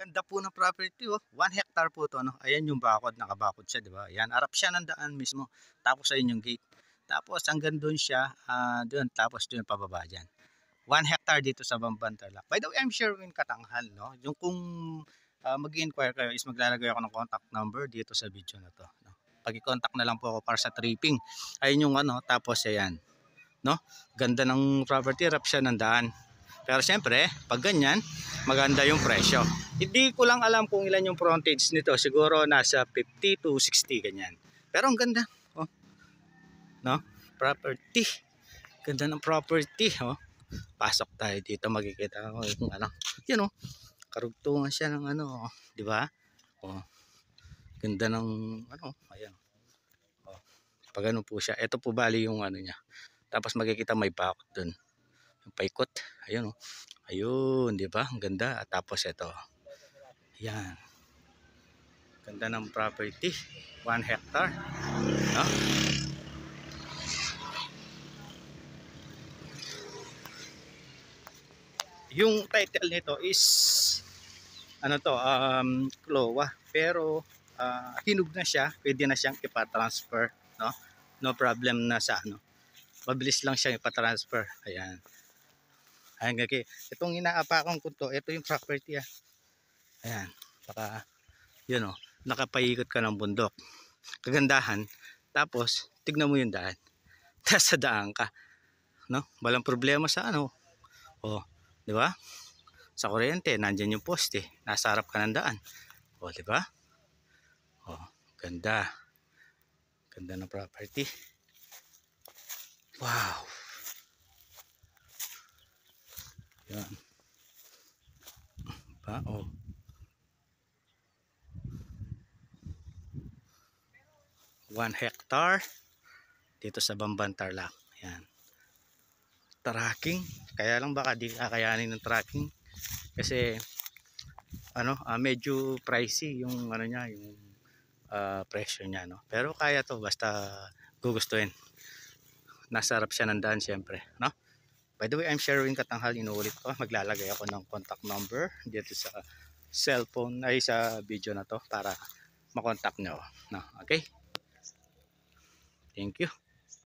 Ganda po ng property, oh. 1 hectare po to, no? Ayan yung bakod, nakabakod siya, di ba? Ayan, harap siya ng daan mismo. Tapos ayun yung gate. Tapos hanggang doon siya, doon, tapos doon pababa dyan. 1 hectare dito sa Bamban Tarlac. By the way, I'm Sherwin Katanghal, no? Yung kung mag-inquire kayo is maglalagay ako ng contact number dito sa video na to, no? Pag-i-contact na lang po ako para sa tripping. Ayun yung ano, tapos ayan, no? Ganda ng property, harap siya ng daan. Pero siyempre, pag ganyan, maganda yung presyo. Hindi ko lang alam kung ilan yung frontage nito. Siguro nasa 50 to 60 ganyan. Pero ang ganda, oh. No? Property. Ganda ng property, oh. Pasok tayo dito, makikita ko yung ano. Yan, oh. Karugtungan siya ng ano, oh. 'Di ba? Oh. Ganda ng ano, ayan. Oh. Pag ano po siya, ito po bali yung ano niya. Tapos makikita may bakod doon. Yung paikot, ayun, oh. Ayun, di ba? Ang ganda. At tapos ito, yan, ganda ng property, 1 hectare, no? Yung title nito is ano to, Klowa, pero hinug na siya, pwede na siyang ipa-transfer, no? No problem na sa ano, mabilis lang siyang ipa-transfer. Ayan. Ayan, itong inaapakan ko to, ito yung property, ah. Ayan, baka yun, oh, nakapaikot ka ng bundok, kagandahan. Tapos tignan mo yung daan, tapos sa daan ka, no? Walang problema sa ano, oh, di ba? Sa kuryente, nandyan yung poste, nasa harap ka ng daan, oh, di ba? Oh, ganda, ganda ng property. Wow. Yan ba, oh. 1 hectare dito sa Bamban Tarlac. Yan. Tracking. Kaya lang baka di kakayanin ng tracking. Kasi ano, medyo pricey yung ano niya, yung presyo niya, no. Pero kaya to basta gugustuhin. Nasa harap siya ng daan syempre, no. By the way, I'm Sherwin Katanghal. Inuulit ko, maglalagay ako ng contact number dito sa cellphone ay sa video na to para makontak nyo, no. Okay? Thank you.